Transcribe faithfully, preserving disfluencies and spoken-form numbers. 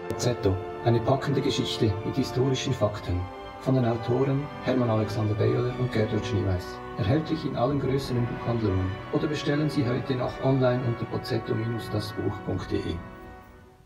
Bozzetto, eine packende Geschichte mit historischen Fakten. Von den Autoren Hermann Alexander Behler und Gertrud Schneeweiß. Erhältlich in allen größeren Buchhandlungen oder bestellen Sie heute noch online unter bozzetto Bindestrich das buch punkt de.